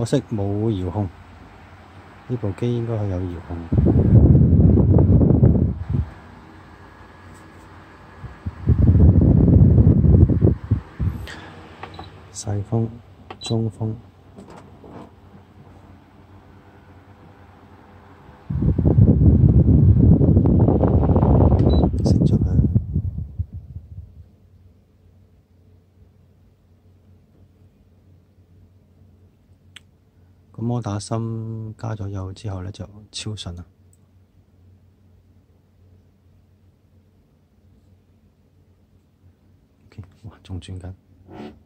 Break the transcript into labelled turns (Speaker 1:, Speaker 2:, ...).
Speaker 1: 可惜冇遙控，呢部機應該係有遙控。細風、中風，熄咗佢。個摩打芯加咗油之後呢，就超順啦。OK， 哇，仲轉緊。